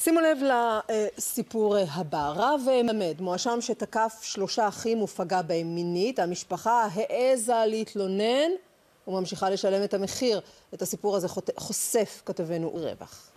שימו לב לסיפור הבא. רב מלמד מואשם שתקף 3 אחים ופגע בהם מינית. המשפחה העזה להתלונן וממשיכה לשלם את המחיר. את הסיפור הזה חושף כתבנו רווח.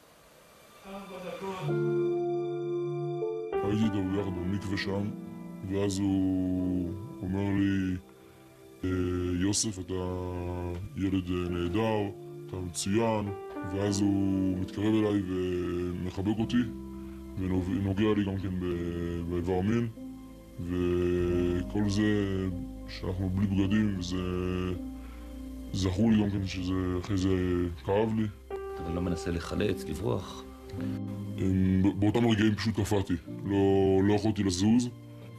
הייתי איתו ביחד במקווה שם, ואז הוא אומר לי, יוסף, אתה ילד נהדר, אתה מצוין. ואז הוא מתקרב אליי ומחבק אותי ונוגע לי גם כן באיבר מין, וכל זה שאנחנו בלי בגדים, וזה זכור לי גם כן שזה אחרי זה כאב לי. אתה לא מנסה לחלץ, לברוח? באותם רגעים פשוט קפאתי, לא יכולתי לזוז.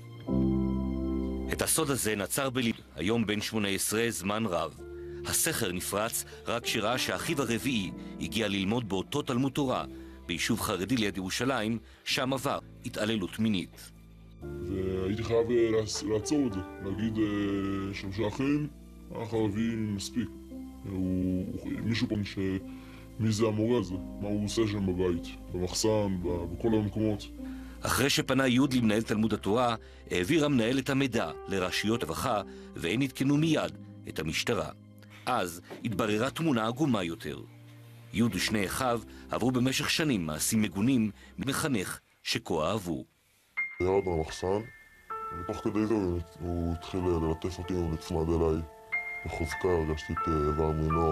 את הסוד הזה נצר בליב, היום בן 18, זמן רב. הסכר נפרץ רק שראה שאחיו הרביעי הגיע ללמוד באותו תלמוד תורה ביישוב חרדי ליד ירושלים, שם עבר התעללות מינית. והייתי חייב לעצור את זה, להגיד 3 אחים, האח הרביעי מספיק. מישהו פה מי זה המורה הזה, מה הוא עושה שם בבית, במחסן, בכל המקומות. אחרי שפנה יוד למנהל תלמוד התורה, העביר המנהל את המידע לרשויות רווחה, והן עדכנו מיד את המשטרה. אז התבררה תמונה עגומה יותר. יוד ושני אחיו עברו במשך שנים מעשים מגונים מחנך שכה אהבו. ירד מהמחסן, ותוך כדי זה הוא התחיל ללטף אותי ולצמד אליי. בחוזקה הרגשתי את איבר מינו,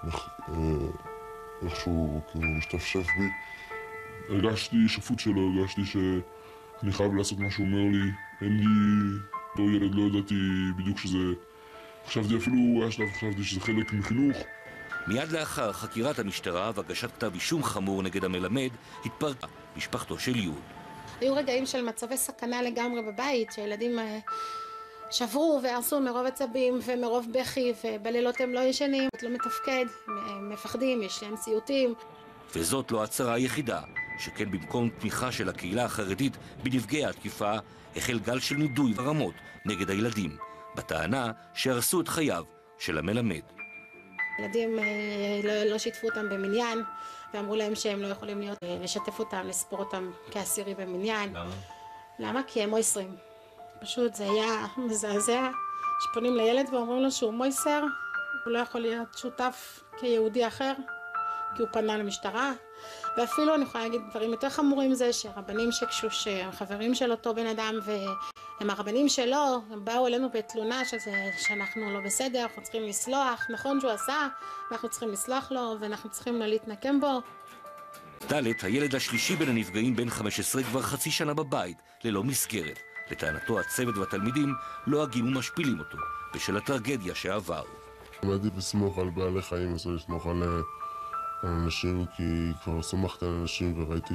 איכשהו כאילו משתפשף בי. הרגשתי שפוט שלו, הרגשתי שאני חייב לעשות מה שהוא אומר לי. אין לי, בתור ילד לא ידעתי בדיוק שזה... חשבתי שזה חלק מחינוך. מיד לאחר חקירת המשטרה והגשת כתב אישום חמור נגד המלמד, התפרקה משפחתו של יוד. היו רגעים של מצבי סכנה לגמרי בבית, שילדים שברו והרסו מרוב עצבים ומרוב בכי, ובלילות הם לא ישנים, לא מתפקד, הם מפחדים, יש להם סיוטים. וזאת לא הצרה היחידה, שכן במקום תמיכה של הקהילה החרדית בנפגעי התקיפה, החל גל של נידוי ורמות נגד הילדים, בטענה שהרסו את חייו של המלמד. ילדים לא שיתפו אותם במניין, ואמרו להם שהם לא יכולים לשתף אותם, לספור אותם כעשירי במניין. למה? למה? כי הם מויסרים. פשוט זה היה מזעזע, שפונים לילד ואומרים לו שהוא מויסר, הוא לא יכול להיות שותף כיהודי אחר, כי הוא פנה למשטרה. ואפילו אני יכולה להגיד דברים יותר חמורים זה שרבנים שהם חברים של אותו בן אדם והם הרבנים שלו, הם באו אלינו בתלונה שאנחנו לא בסדר, אנחנו צריכים לסלוח, נכון שהוא עשה, אנחנו צריכים לסלוח לו ואנחנו צריכים לא להתנקם בו. ד' הילד השלישי בין הנפגעים בן 15 כבר חצי שנה בבית, ללא מסגרת. לטענתו הצוות והתלמידים לא הגיעו משפילים אותו בשל הטרגדיה שעבר. עמדתי לסמוך על בעלי חיים, אז לסמוך על אנשים, כי כבר סמכתי על אנשים וראיתי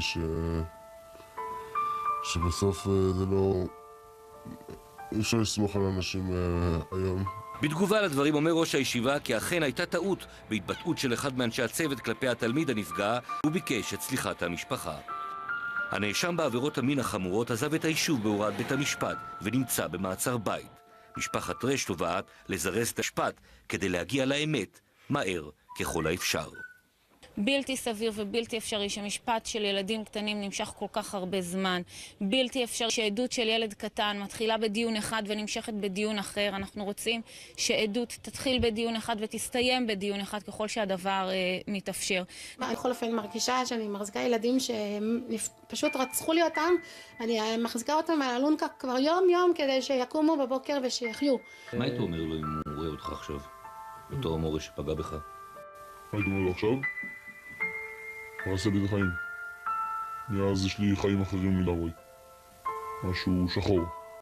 שבסוף זה לא... אי אפשר לסמוך על אנשים היום. בתגובה לדברים אומר ראש הישיבה כי אכן הייתה טעות בהתבטאות של אחד מאנשי הצוות כלפי התלמיד הנפגע, הוא ביקש את סליחת המשפחה. הנאשם בעבירות המין החמורות עזב את היישוב בהוראת בית המשפט ונמצא במעצר בית. משפחת רש תובעת לזרז את המשפט כדי להגיע לאמת מהר ככל האפשר. בלתי סביר ובלתי אפשרי שמשפט של ילדים קטנים נמשך כל כך הרבה זמן. בלתי אפשרי שעדות של ילד קטן מתחילה בדיון אחד ונמשכת בדיון אחר. אנחנו רוצים שעדות תתחיל בדיון אחד ותסתיים בדיון אחד ככל שהדבר מתאפשר. אני בכל אופן מרגישה שאני מחזיקה ילדים שפשוט רצחו לי אותם. אני מחזיקה אותם על אלונקה כבר יום כדי שיקומו בבוקר ושיחיו. מה היית אומר לו אם הוא רואה אותך עכשיו? בתור המורה שפגע בך? מה היית אומר לו עכשיו? הרסה לי את החיים. מאז יש לי חיים אחרים לגמרי. משהו שחור.